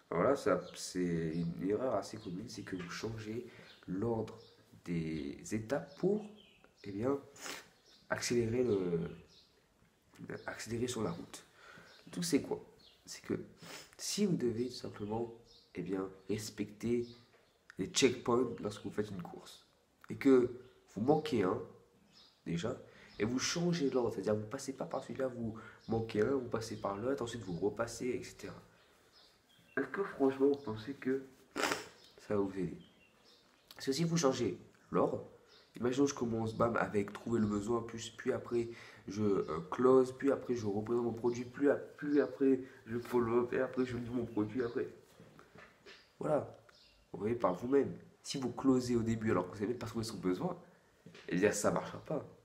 Alors là, c'est une erreur assez commune, c'est que vous changez l'ordre des étapes pour, eh bien, accélérer, accélérer sur la route. Tout c'est quoi? C'est que si vous devez tout simplement, eh bien, respecter les checkpoints lorsque vous faites une course, et que vous manquez un, déjà, et vous changez l'ordre, c'est-à-dire vous passez pas par celui-là, vous manquez un, vous passez par l'autre, ensuite vous repassez, etc. Est-ce que franchement vous pensez que ça va vous aider? Parce que si vous changez l'ordre, imaginons que je commence bam avec trouver le besoin, puis après je close, puis après je représente mon produit, puis après je follow-up, et après je livre mon produit après. Voilà, vous voyez par vous-même. Si vous closez au début alors que vous n'avez pas trouvé son besoin, eh bien ça ne marchera pas.